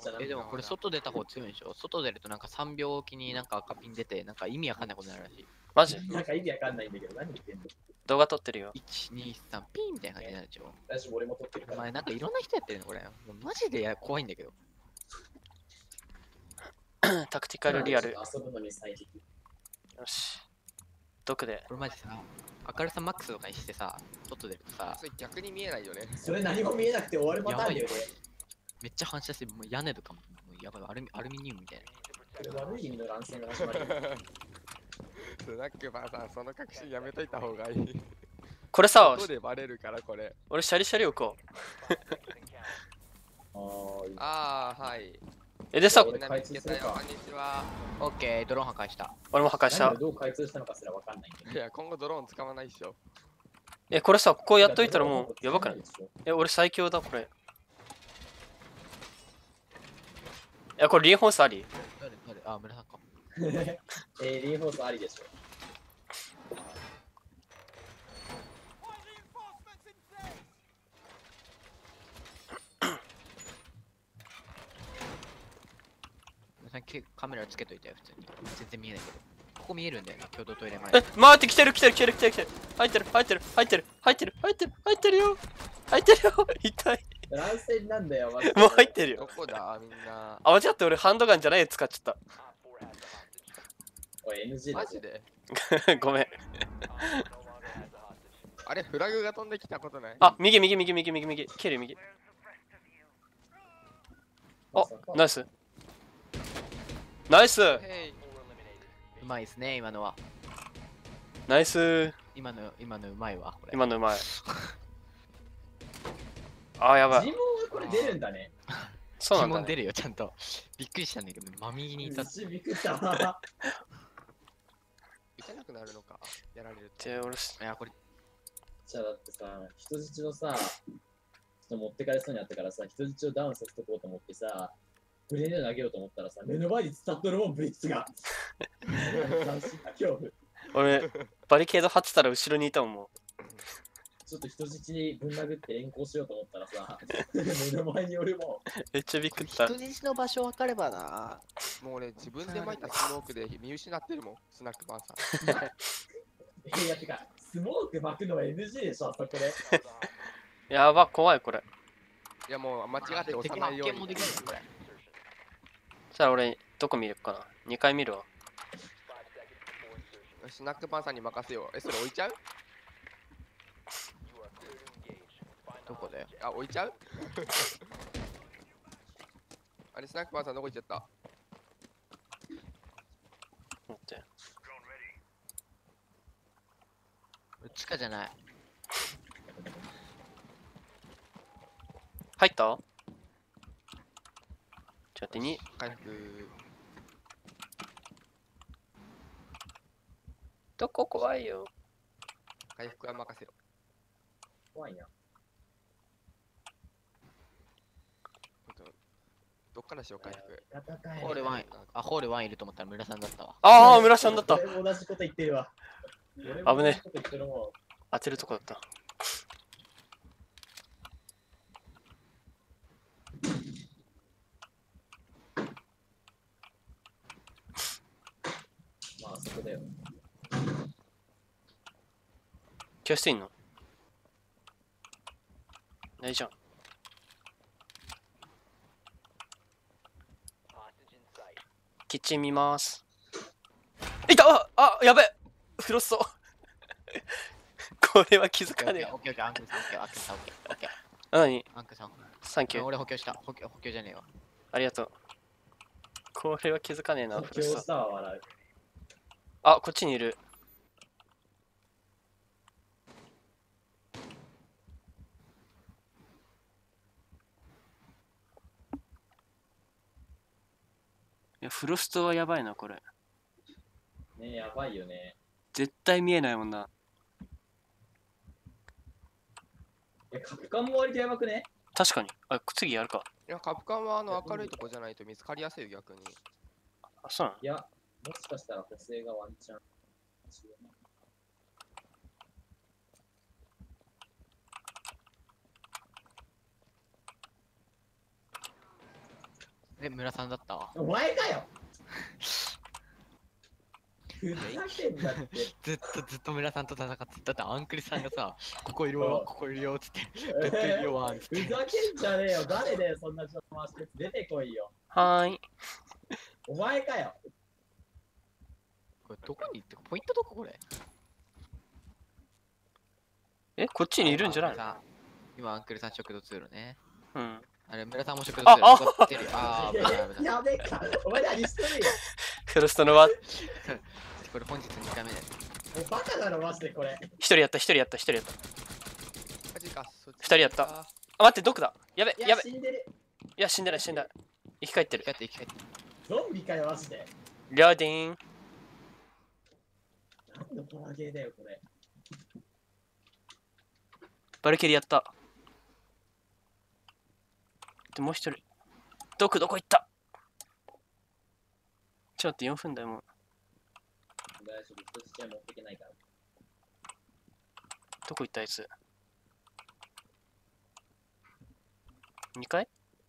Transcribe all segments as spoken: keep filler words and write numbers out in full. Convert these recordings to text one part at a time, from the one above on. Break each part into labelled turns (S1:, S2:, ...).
S1: ちゃな。
S2: え、でもこれ外出た方強いんでしょ？外出るとなんかさんびょうおきになんか赤ピン出て、なんか意味わかんないことになるらしい。
S3: マジ
S1: なんか意味わかんないんだけど、何言ってんの？
S3: 動画撮ってるよ。
S2: いち、に、さん、ピンみたいな感じになるでしょ？
S1: 私も俺も撮ってるから。
S2: お前なんかいろんな人やってるのこれ。もうマジでや怖いんだけど。
S3: タクティカルリアル。よ
S1: 遊ぶのに最適。
S3: し。毒で。
S2: これマジさ、明るさマックスとかにしてさ、外出るとさ、
S4: それ逆に見えないよね。
S1: それ何も見えなくて終わるパターンだよね。
S2: めっちゃ反射して、もう屋根とかも、もうやばい、アルミアルミニウムみたいな。
S1: これ悪い意味の乱戦が始まる。
S4: スナックバーさん、その確信やめといた方がいい。
S3: これさ、
S4: 後でバレるからこれ。
S3: 俺シャリシャリ置こう。
S1: あー
S4: ああ、はい。
S3: え、でさ、
S4: みんな見つけたよ、こんにちは。
S2: オッケー、ドローン破壊した。
S3: 俺も破壊した
S1: 何を。どう開通したのかすらわかんないんだ
S4: いや、今後ドローン使わないっしょ。
S3: え、これさ、ここ
S1: けど。
S3: やっといたらもうやばくない？え、俺最強だ、これ。いや、これリンホースあり？
S2: 誰誰あ、村さんか。
S1: えー、リンフォースありでしょ。
S2: 村さんけカメラつけといたよ、普通に。全然見えないけど。ここ見えるんだよね、共同トイレ前。
S3: え、回ってきてる来てる来てる来てる来てる。入ってる入ってる入ってる入ってる入ってる入ってるよ。入ってるよ。痛い。
S1: 乱戦なんだよ、マジで
S3: もう入ってる
S4: ど
S3: よ。
S4: こだ、みんな。
S3: あ、間違って俺ハンドガンじゃないやつ使っちゃっ
S1: おい、エヌジー だぞ。
S4: マジで
S3: た。ごめん。
S4: あれ、フラグが飛んできたことない？
S3: あ、右右右右右右。蹴る右。あ、ナイス。ナイス
S4: ヘイ。
S2: うまいですね、今のは。
S3: ナイス。
S2: 今の、今のうまいわ、これ。
S3: 今のうまい。あ、やばい。
S1: 尋問がこれ出るんだね。
S3: そうなんだ、ね。
S2: 疑問出るよ、ちゃんと。びっくりしたんだけど、真右にいた。
S1: 一びっくりした。
S4: 打てなくなるのか、やられると。
S3: じゃあ俺、
S2: いや、これ、
S1: じゃあだってさ、人質をさ、ちょっと持ってかれそうになったからさ、人質をダウンさせとこうと思ってさ、グレネード投げようと思ったらさ、目の前に伝っとるもん、ブリッツが。斬新な恐怖。
S3: 俺、バリケード張ってたら後ろにいたもん、もう。
S1: ちょっと人質にぶん殴って連行しようと思ったらさ、目の前におるも
S3: めっちゃびっくりした。
S2: 人質の場所分かればな。
S4: もう俺、自分で巻いたスモークで見失ってるもん、スナックバーさん。
S1: ん。いや、てか、スモーク巻くのは エヌジー でしょ、あそこで。
S3: やば、怖いこれ。
S4: いや、もう間違って押さないように
S2: 敵の発見もで。きるのこれ。
S3: じゃあ俺、どこ見るかな？ に 回見るわ。
S4: スナックパンさんに任せよう。え、それ置いちゃう？
S2: どこだよ。
S4: あ、置いちゃう？あれ、スナックパンさんどこ行っちゃった？
S3: 待って。
S2: 地下じゃない。
S3: 入った？ちょっと待ってに。
S4: 回復。
S3: どこ怖いよ。
S4: 回復は任せろ。
S1: 怖いな。
S4: どっからしよう、回復。
S2: ホールワン、あ、ホールワンいると思ったら村さんだったわ。
S3: ああ、村さんだった。
S1: 俺も同じこと言ってるわ。
S3: 危ね
S1: 俺も同じこと言ってるもん。
S3: 当てるとこだった。
S1: まあ、そこだよ。
S3: 教室いんの？ないじゃん。キッチン見ます。いた！あ、あ、やべ！フロスト。これは気づかねえよ。
S2: オッケーオッケー、アンクさん、オッケー、アンクさん、オッケー、オッケー。
S3: 何？
S2: アンクさん。
S3: サンキュー。
S2: 俺補強した。補強、補強じゃねえわ。
S3: ありがとう。これは気づかねえな、フロスト。
S1: 今日したは笑う。
S3: あ、こっちにいる。いや、フロストはやばいな、これ。
S1: ねえ、やばいよね。
S3: 絶対見えないもんな。
S1: え、カプカンも割とやばくね？
S3: 確かに。あ、次やるか。
S4: いや、カプカンはあの明るいとこじゃないと見つかりやすいよ、逆に。
S3: あ、そうなの？
S1: いや、もしかしたら補正がワンチャン。
S2: え、村さんだったわ。
S1: お前かよ。ふざけんなって。
S2: ずっとずっと村さんと戦ってた。だってアンクルさんがさ、ここいるよ、ここいるよっつって、ベッドいるよワンっつって。
S1: ふざけんじゃねえよ。誰だよ、そんな人回して出てこいよ。
S3: はーい。
S1: お前かよ。
S2: これどこに行ってポイントどここれ？
S3: え、こっちにいるんじゃないの？
S2: さ今アンクルさん食堂通路ね。
S3: うん。
S2: あれ、村さんも食堂通路。
S3: あ
S2: そこ行ってるよあー、危ない危ない。
S1: やべえか。お前何しとるよ。
S3: フロストの輪、
S2: これ本日にかいめです。
S1: もうバカだろ、マジでこれ。
S3: 一人やった、一人やった、一人やった。
S4: マジか、そっち
S3: 二人やったあ、待って、どこだやべ、
S1: いや、
S3: やべ。
S1: 死んでる。
S3: いや、死んでない、死んでない。生き返ってる。
S2: 生き返って生き返って。
S1: ゾンビかよ、マジで。
S3: リャーディン。
S1: 何のパラゲーだよ、これ。
S3: バルケリやった。で、もう一人。ドクどこ行ったちょっと待って、よんぷんだよ、もう。
S1: 大丈夫、人質は持っていけないから。
S3: どこ行ったあいつ。にかい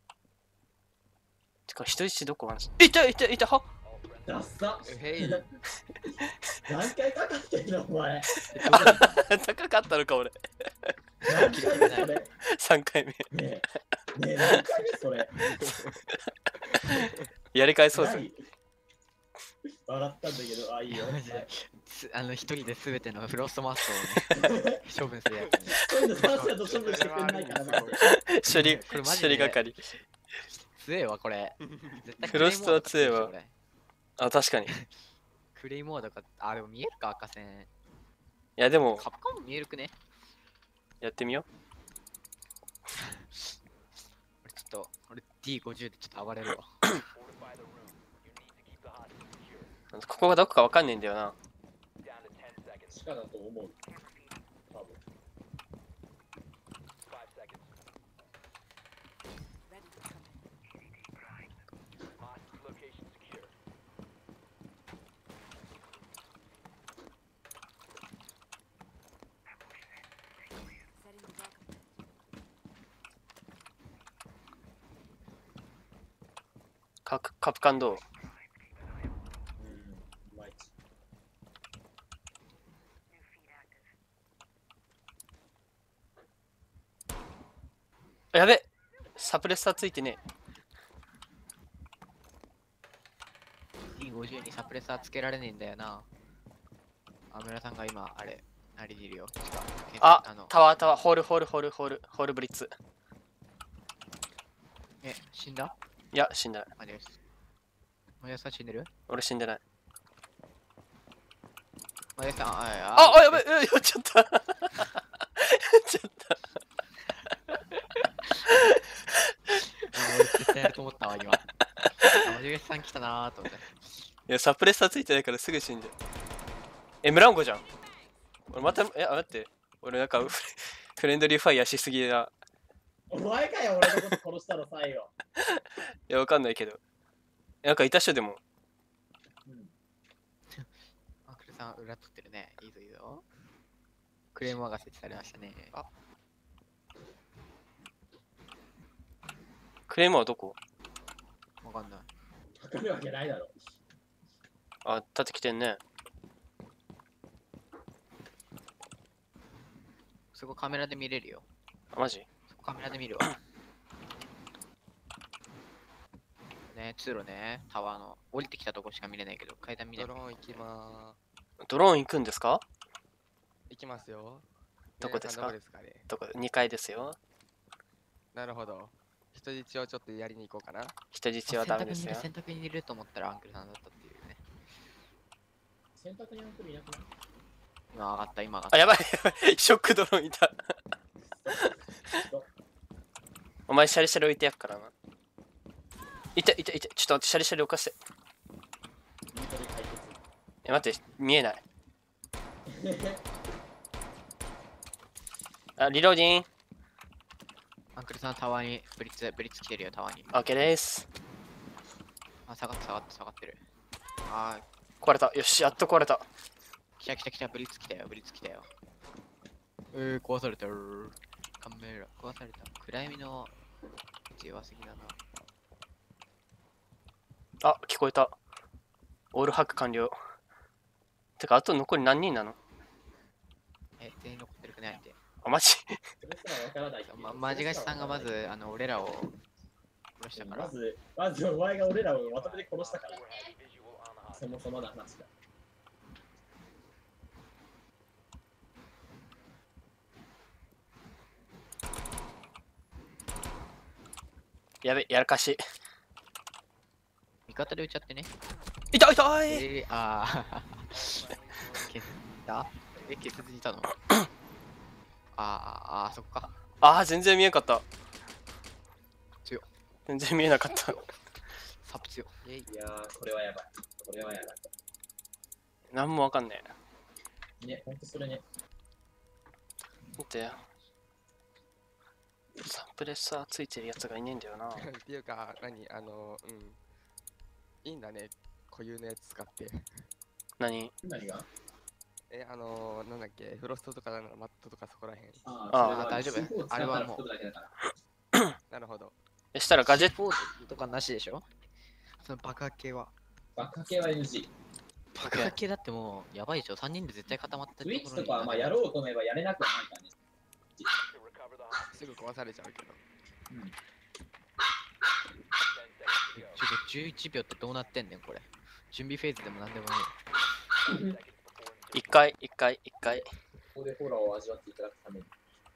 S3: てか、人質どこあんすいたいたいたは
S1: ダッサ。
S4: へい。
S1: 何回かかってんの、お前。
S3: 高かったのか、俺。
S1: 何回目それ。
S3: さんかいめ。
S1: ねえ、ねえ、何回目それ。
S3: やり返そうぜ。
S1: 何笑ったんだけど、あ、いいよ。
S2: マジで
S1: はい
S2: すあの一人で全てのフロストマストをね処分するやつね。
S1: 今度さっさと処分してくんないからな。
S3: 処理、
S2: これマジで
S3: 処理係。
S2: 強えわこれ。絶対
S3: フロストは強いわ
S2: クレイモードとか
S3: あ、確かに。い
S2: クレイモードか、あ、でも見えるか赤線。
S3: や、でも、
S2: カプコン見えるくね。
S3: やってみよ
S2: 俺ちょっと、俺 ディーごじゅう でちょっと暴れるわ。
S3: う。ここがどこかわかんねえんだよな。
S1: 地下だと思う。多分。
S3: カプカプカンどう
S1: うん、いまいち。
S3: やべサプレッサーついてね
S2: ディーごじゅう にサプレッサーつけられねえんだよな。あ、村さんが今、あれ、あれでいるよ。
S3: あ
S2: あの
S3: タワータワーホールホールホールホールホールブリッツ
S2: え、死んだ
S3: いや死んだない
S2: あれです。マヤさん死んでる
S3: 俺死んでない
S2: マヤさん、あ、
S3: ああやべえやっちゃったやっちゃった
S2: 俺絶対やると思ったわ、今。あ、マジゲスさん来たなーと思って。
S3: いやサプレッサーついてないからすぐ死んじゃうえムランゴじゃん俺またえあ待って俺なんかフレフレンドリーファイヤーしすぎだ
S1: お前かよ、俺のこと殺したの最後。
S3: いやわかんないけどなんかいた人でも
S1: うん、
S2: アンクルさん、裏取ってるね。いいぞいいぞ。クレームが設置されましたね。
S4: あ
S3: クレームはどこ
S2: わかんない。
S1: 測るわけないだろ。
S3: あ立ってきてんね
S2: そこカメラで見れるよ。
S3: あマジ
S2: そこカメラで見るわ。ね、通路ね、タワーの。降りてきたとこしか見れないけど、階段見れる。
S4: ドローン行きま
S3: ドローン行くんですか
S4: ー行きますよ。
S3: どこですか
S4: 皆さんどこですかね。
S3: どこにかいですよ
S4: なるほど。人質をちょっとやりに行こうかな。
S3: 人質はダメですよ
S2: 選択にいると思ったらアンクルさんだったっていうね。
S1: 洗濯にアンクルいなくない？
S2: 今上がった、今上がった。
S3: あやばいやばいショックドローンいたお前シャリシャリ置いてやっからないたいたいたちょっと待ってシャリシャリ置かせて
S1: ニートで解決。
S3: え待って見えないあリローディン
S2: アンクルさんタワーにブリッツ、ブリッツ来てるよ、タワーに。
S3: オッケーです
S2: あ、下がって下がって下がってる。あ
S3: 壊れたよしやっと壊れた
S2: ー、来た来た来た、ブリッツ来たよ、ブリッツ来たよ。えー、壊されたー。カメラ、壊された。暗闇の位置弱すぎだな。
S3: あ、聞こえた。オールハック完了。てか、あと残り何人なの？
S2: え、全員残ってるくないって。
S3: あ、マジ？
S1: それすらわからないっていう。
S2: ま、マジガシさんがまず、あの、俺らを殺したから
S1: ま。ず、まずお前が俺らをまとめて殺したから。そもそもの話だ。
S3: やべ、やらかし。
S2: 味方で撃っちゃってね。
S3: いたいたい。
S2: えー、ああ。消したえ、消せずにいたのあーあー、そっか。
S3: あー、全然見えなかった。
S2: 強っ。
S3: 全然見えなかった。
S2: サプ強。イェイ。
S1: いやー、これはやばい。これはやばい。
S3: なんもわかんねえ。
S1: ね、ほんとそれね。
S3: 見て。サンプレッサーついてるやつがいねえんだよな。
S4: っていうか、何あの、うん。いいんだね。固有のやつ使って。
S3: 何？
S1: 何が
S4: え、あのー、なんだっけ、フロストとかならマットとかそこらへん。
S1: あ
S3: あ
S1: それは
S2: 大丈夫
S1: シーフォー
S2: あれはもう
S1: 使ったら吹くだけだから
S4: なるほど。
S3: え、したらガジェット。
S2: フォードとかなしでしょその爆破系は。
S1: 爆破系は エヌジー。
S2: 爆破系だってもう、やばいでしょ ?さん 人で絶対固まって
S1: スイッチとかはまあやろうと思えばやれなくはないからね。
S4: すぐ壊されちゃうけど。
S2: ちょっとじゅういちびょうってどうなってんねん、これ。準備フェーズでもなんでもね
S3: 一回、一回、一回。
S1: ここでホラーを味わっていただくために。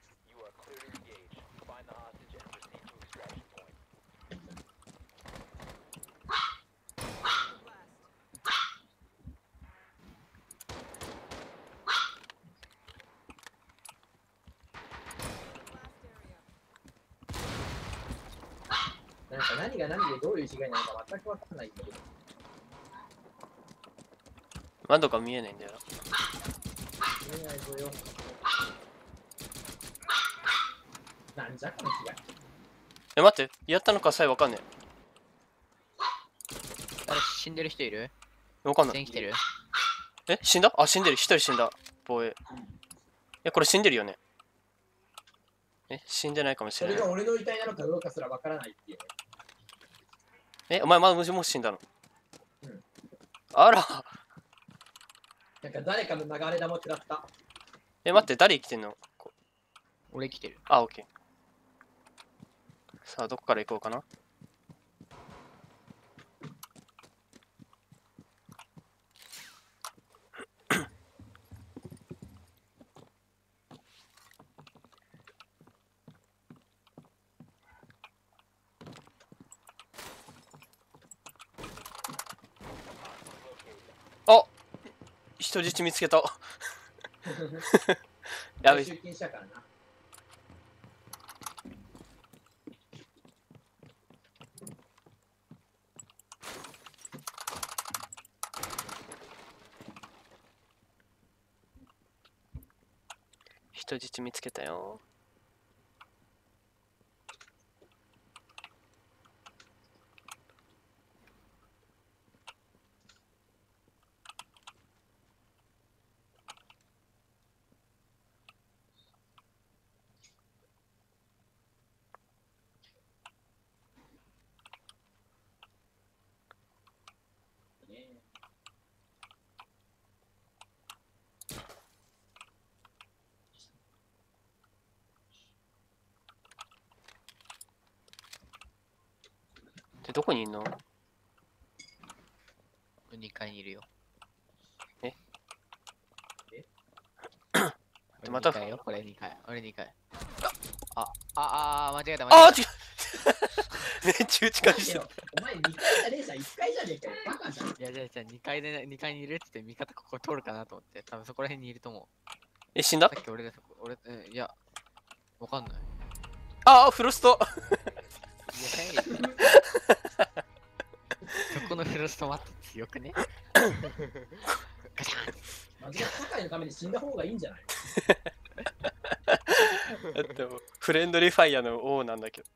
S1: なんか何が何でどういう被害なのか全くわかんないんだけど。
S3: 窓が見えないんだよな。
S1: 見えないぞよ。なんじゃこの被害。
S3: え、待って、やったのかさえわかんね
S2: 誰死んでる人いる
S3: え。わかんない。
S2: 全員来てる
S3: え、死んだ？あ、死んでる。一人死んだ。防衛。え、これ死んでるよね。え、死んでないかもしれない。
S1: それが俺の遺体なのかどうかすらわからないっていうね。
S3: え、お前まだもしも死んだの？
S1: うん
S3: あら。
S1: なんか誰かの流れ玉食らった。
S3: え、待って、誰生きてんの？こ
S2: 俺来てる。
S3: あ、オッケー。さあ、どこから行こうかな。あ、人質見つけた。やべ、
S1: 集金したからな。
S3: 人質見つけたよ。
S1: ね
S3: で、どこにいんの？
S2: にかいにいるよ。
S3: え
S1: え
S2: 俺
S3: また
S2: にかいよ、これにかい。俺にかい。あ、あ、あー、間違えた、
S3: あ
S2: 間違
S3: ー、違う。めっちゃ打ち返してる。
S1: お前にかいじゃねえじゃん、いっかいじゃねえかよ。バカじゃん。
S2: えた。いや、じゃあ、じゃあにかいで、にかいにいるって言って、味方ここ通るかなと思って。多分そこら辺にいると思う。
S3: え、死んだ？
S2: さっき俺でそこ、俺、うんいや、わかんない。
S3: あー、フロスト。
S2: いや、そこのフロストマット強くねガチャン
S1: マジで社会のために死んだ方がいいんじゃない
S3: だってもうフレンドリーファイヤーの王なんだけど。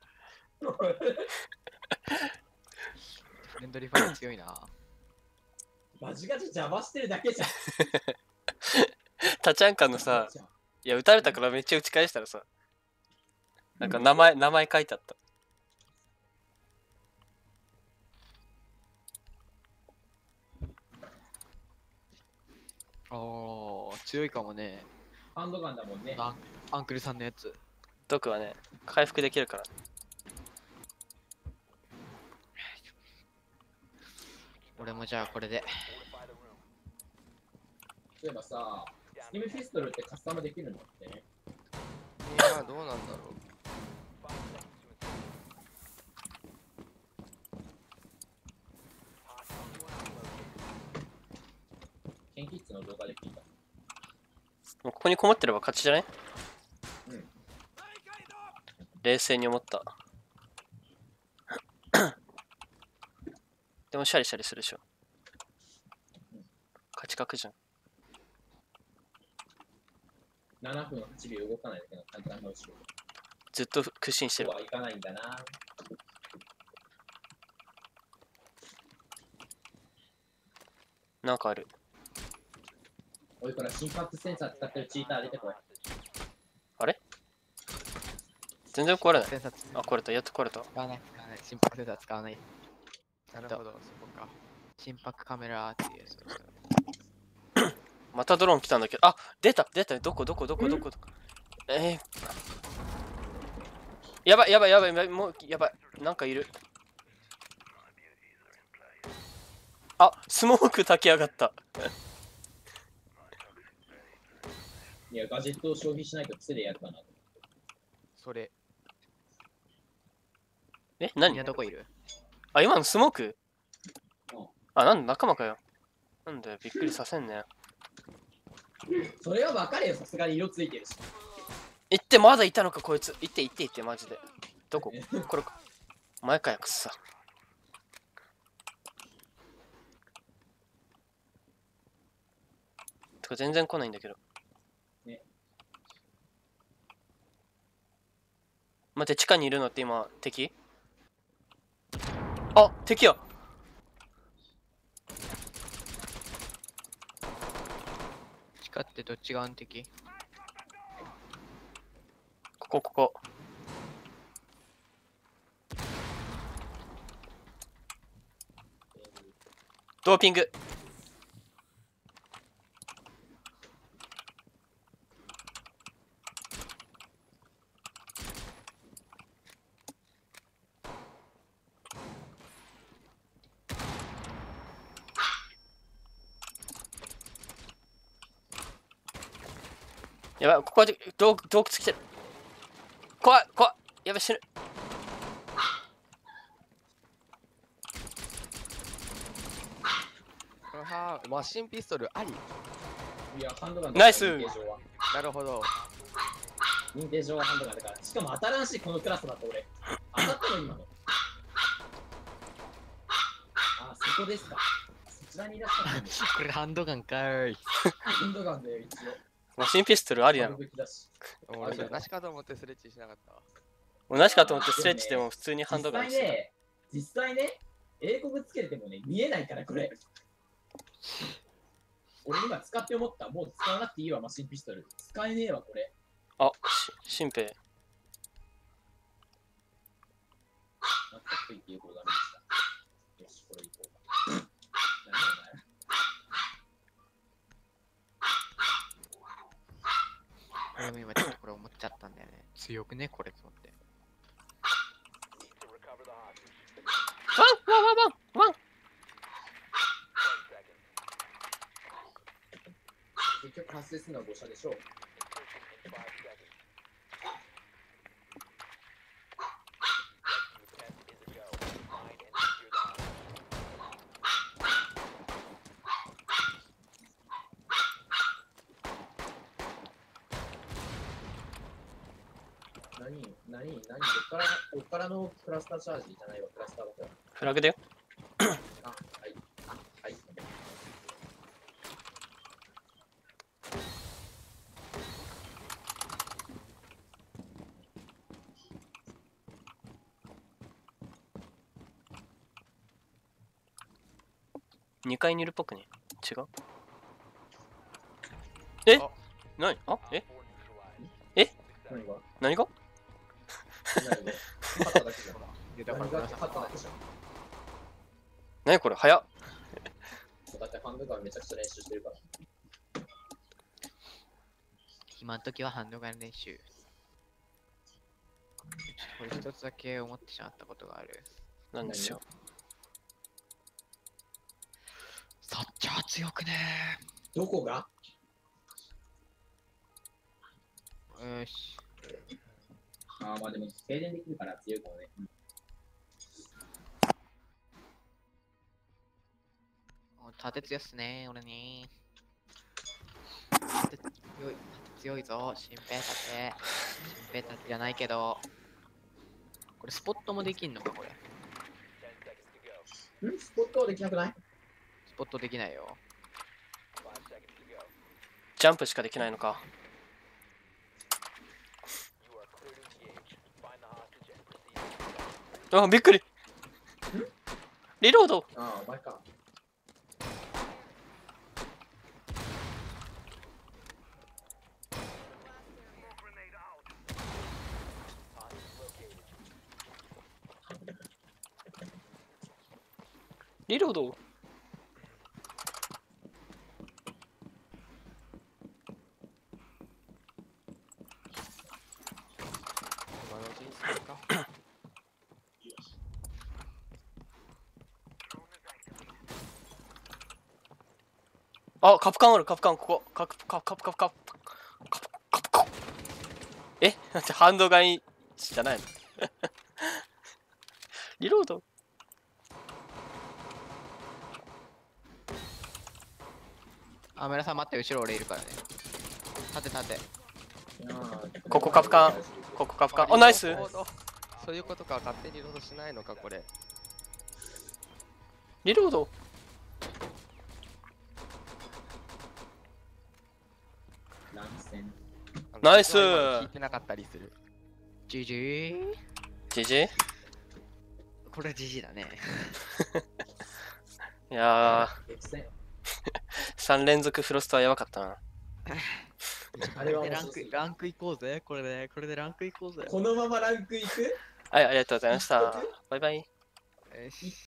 S2: フレンドリーファイア強いな。
S1: マジガチ邪魔してるだけじゃん。
S3: タチャンカのさ、いや、撃たれたからめっちゃ打ち返したらさ、なんか名前、名前書いてあった。
S2: おー、強いかもね。
S1: ハンドガンだもんね。
S2: あアンクルさんのやつ。
S3: 毒はね、回復できるから。
S2: 俺もじゃあこれで。
S1: 例えばさ、スティムピストルってカスタムできるのってね。
S4: いやー、どうなんだろう。
S1: ケンキッズの動画で聞いた。
S3: もうここにこもってれば勝ちじゃない？
S1: うん。
S3: 冷静に思った。でもシャリシャリするでしょ。勝ち確じゃん。
S1: ななふんはちびょう動かないだけの簡単な後ろ。
S3: ずっと屈伸してる
S1: そう。はいかないんだな。
S3: なんかある。
S1: おい、これ心拍センサー使ってるチーター出てこい。
S3: あれ全然壊れない。
S2: センサー
S3: あ、壊れた。やっと壊れた。
S2: 使わない、使わない。心拍センサー使わない。
S4: なるほど、そこか。
S2: 心拍カメラっていうやつ。
S3: またドローン来たんだけど。あ、出た出た。どこどこどこどこどこ。えー。やばいやばいやばいやばい。もうやばい。なんかいる。あ、スモーク炊き上がった。
S1: いや、ガジェットを消費しないと癖でやるかな。
S4: それ。
S3: え、
S2: みんな
S3: 何？
S2: どこいる？
S3: あ、今のスモーク？
S1: うん
S3: あ、なんだ仲間かよ。なんだよ、びっくりさせんね。
S1: それは分かれよ、さすがに色ついてるし。
S3: 行って、まだいたのかこいつ。行って行って行ってマジで。どこ？これか。前かやくっさ。てか全然来ないんだけど。
S1: ね。
S3: 待って、地下にいるのって今敵？あ、敵や。
S2: 地下ってどっち側の敵？
S3: ここここ。ドーピング。やばい、ここは洞洞窟来てる。怖い怖い。やばい、死ぬ。
S4: はーマシンピストルあり。
S1: いや、ハンドガン
S3: ナイス
S1: 認定上は。
S4: なるほど。
S1: 認定上はハンドガンだから。しかも新しいこのクラスだった俺。当たったの今の。あ、そこですか。そちらにいらっしゃるんです。
S2: これハンドガンかーい。
S1: ハンドガンだよ、一応。
S3: マシンピストルありなの。
S1: 武器だし。
S4: 俺、同じかと思ってスレッチしなかったわ。
S3: 同じかと思ってストレッチでも普通にハンドガンして
S1: 実際ね、実際ね、英国つけてもね、見えないから、これ。俺今使って思った。もう使わなくていいわ、マシンピストル。使えねえわ、これ。
S3: た。あ、し新兵。
S1: 納得と言っていうことがありました。よし、これいこうか。何だお前。
S2: 俺も今ちょっとこれ思っちゃったんだよね。強くね、これと思って。
S3: ワンワンワンワンワン。
S1: 結局発生するのはご社でしょう。何何何こっからこっからのクラスターチャージじゃないわ、クラスターだから。
S3: フラグだよ。
S1: あ、はい。あ、はい。
S3: にかいにいるっぽくね。違う。え
S4: あ
S3: 何あえ
S1: 何が
S3: 何が
S1: 何が勝っただけじゃん。
S2: で、だから
S1: 何が
S2: 皆さん
S1: 勝っただけじゃん。
S3: 何これ早っ。
S1: そうだってハンドガンめちゃくちゃ練習してるから。
S2: 暇の時はハンドガン練習。これ一つだけ思ってしまったことがある。
S3: なんでしょう。
S2: サッチャー強くね
S1: どこが？
S2: ー。よし。
S1: ああ、まあでも停電できるから強いかもね。うん
S2: 盾強いっすね、俺に。盾強い、盾強いぞ、新平盾。新平盾じゃないけど。これスポットもできんのか、これ。
S1: んスポットはできなくない？
S2: スポットできないよ。
S3: ジャンプしかできないのか。あ、びっくり。リロード。
S1: ああ、お前か。
S3: リロード。
S4: 今の人生か。
S3: あ、カプカンある、カプカン、ここ。カプカプカプカプカプカプカプカプ。え、待って、ハンドガンじゃないのリロード。
S2: あ、村さん待って、後ろ俺いるからね。立て立て。
S3: ここカプカン。ここカプカン。お、ナイス。
S4: なるほどそういうことか、勝手にロードしないのか、これ。
S3: リロード。
S1: 乱戦。
S4: あの
S3: ナイス
S4: 聞いてなかったりする。
S2: ジジー。
S3: ジジイ。
S2: これジジだね。
S3: いやー、
S1: 激戦。
S3: さん連続フロストはやばかったな。
S1: あれは
S2: でランク
S1: 面白すぎる
S2: ランクいこうぜ、これで、これでランクいこうぜ。
S1: このままランクいく？
S3: はい、ありがとうございました。バイバイ。
S2: よし